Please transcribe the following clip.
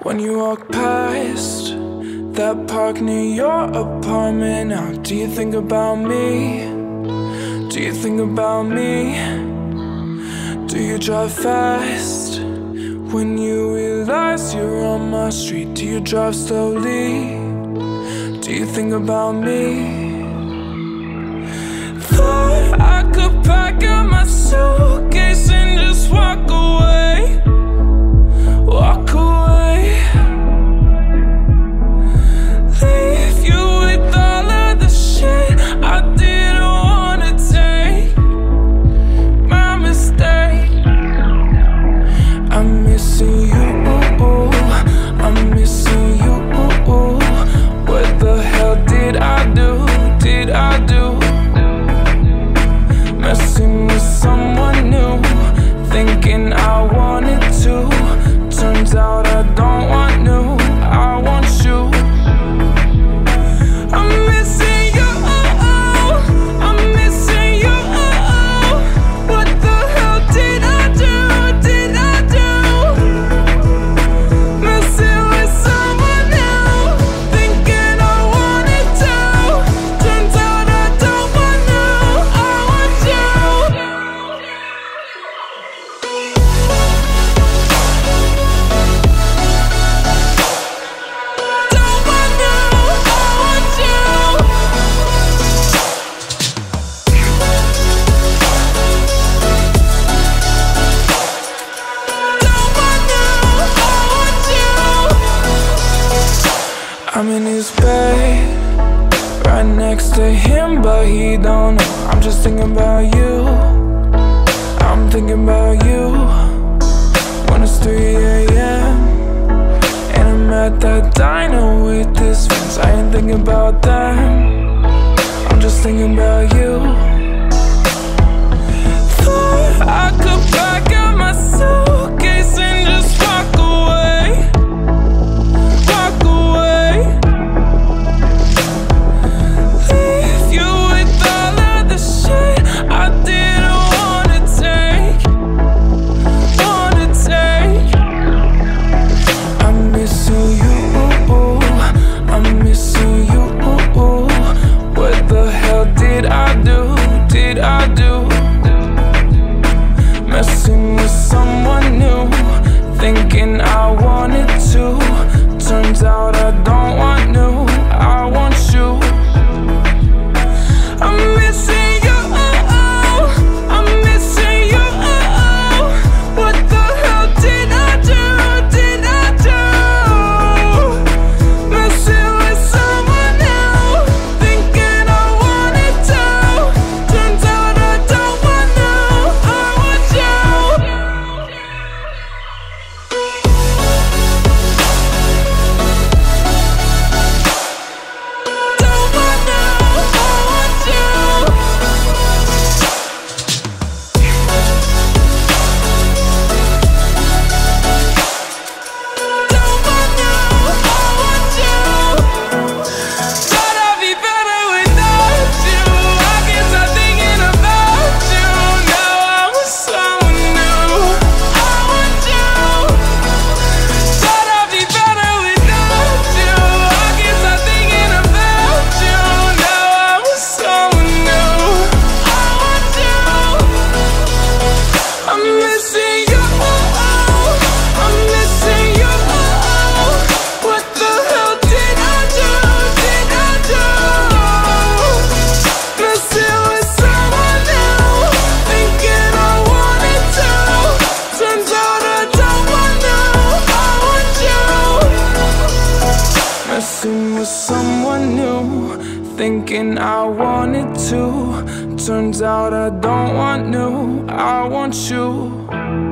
When you walk past that park near your apartment now, do you think about me? Do you think about me? Do you drive fast when you realize you're on my street? Do you drive slowly? Do you think about me? Thought I could pack up my suitcase and just walk away. Walk away. Leave you with all of the shit I didn't wanna take. My mistake. I'm missing you, I'm missing you. What the hell did I do? Did I do? Messing with someone new, thinking I wanted to. Turns out I don't want new, I want you. I'm missing you, I'm missing you. What the hell did I do? Did I do? Messing with someone new, thinking I wanted to. Turns out I don't want new, I want you. Don't want new, I want you. Don't want new, I want you. I'm in his bed, right next to him, but he don't know. I'm just thinking about you, I'm thinking about you. When it's 3 a.m. and I'm at that diner with his friends, I ain't thinking about them, I'm just thinking about you. Thought I could pack up my suitcase and just walk away. Walk away. Leave you with all of the shit I didn't wanna take. Wanna take. I'm missing you, I'm missing you. What the hell did I do? Did I do? Messing with someone new, thinking I wanted to. Turns out I don't want new, I want you. I'm missing you, I'm missing you. What the hell did I do? Did I do? Messing with someone new, thinking I wanted to. Turns out I don't want new, I want you. Don't want new, I want you. Don't want new, I want you. Thought I'd be better without you. I guess I'm thinking about you. Now I want someone new, I want you. Thought I'd be better without you. I guess I'm thinking about you. Now I want someone new, I want you. I'm missing you, I'm missing you. What the hell did I do? Did I do? Messing with someone new, thinking I wanted to. Turns out I don't want new, I want you. Messing with someone new, thinking I wanted to. Turns out I don't want new, I want you.